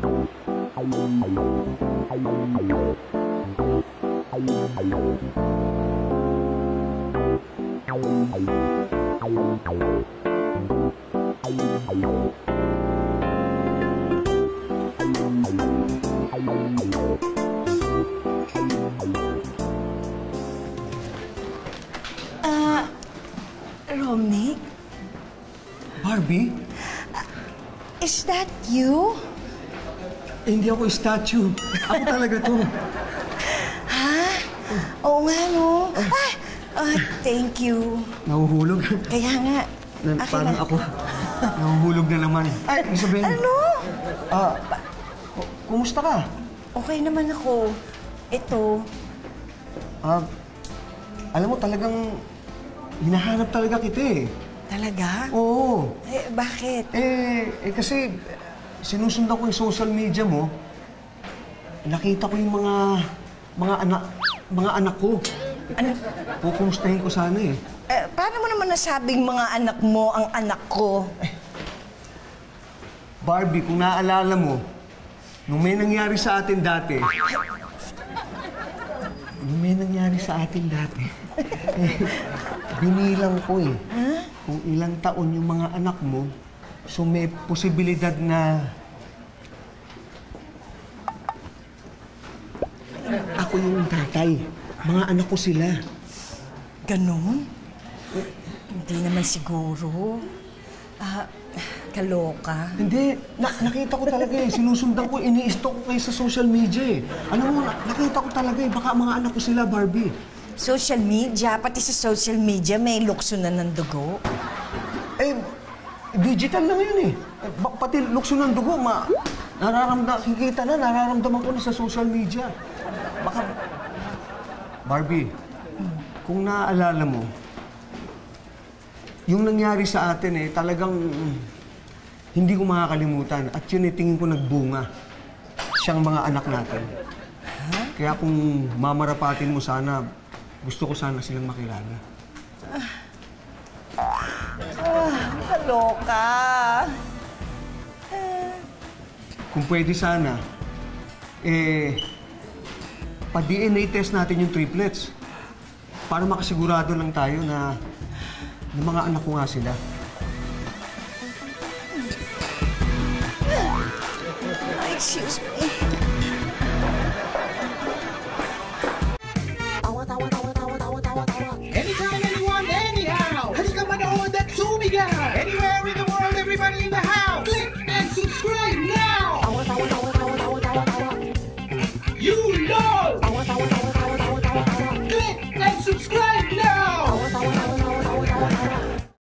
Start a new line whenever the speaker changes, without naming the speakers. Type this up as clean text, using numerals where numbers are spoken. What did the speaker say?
Romnick?
Barbie?
Is that you?
Hindi ako statue. Ako talaga to.
Ha? Oo nga, no? Thank you.
Nahuhulog.
Kaya nga.
Parang ako. Nahuhulog na naman. Ay, Isabel.
Ano?
Kumusta ka?
Okay naman ako. Ito.
Alam mo, talagang hinahanap talaga kita eh.
Talaga?
Oo.
Bakit?
Kasi sinusundan ko yung social media mo. Nakita ko yung mga anak ko.
Ano?
Kukumustahin ko sana eh.
Paano mo naman nasabing mga anak mo ang anak ko?
Barbie, kung naaalala mo, nung may nangyari sa atin dati, binilang ko eh.
Huh?
Kung ilang taon yung mga anak mo, so may posibilidad na ako yung tatay. Mga anak ko sila.
Ganon? Hindi naman siguro. Kaloka.
Hindi. Nakita ko talaga eh. Sinusundan ko, ini-stalk ko kayo sa social media eh. Alam mo, nakita ko talaga eh. Baka mga anak ko sila, Barbie.
Social media? Pati sa social media may lukso na ng dugo?
Digital na ngayon eh. Pati lukso ng dugo, kikita na, nararamdaman ko na sa social media. Baka... Barbie, kung naaalala mo, yung nangyari sa atin eh, talagang hindi ko makakalimutan. At yun eh, tingin ko nagbunga siyang mga anak natin.
Huh?
Kaya kung mamarapatin mo sana, gusto ko sana silang makilala.
Kaloka.
Kung pwede sana, pa-DNA test natin yung triplets. Para makasigurado lang tayo na mga anak ko nga sila.
Excuse me.
Anytime, anyone, anyhow. Halika manood at sumigaw. Anywhere in the world, everybody in the house. Click and subscribe now. You know.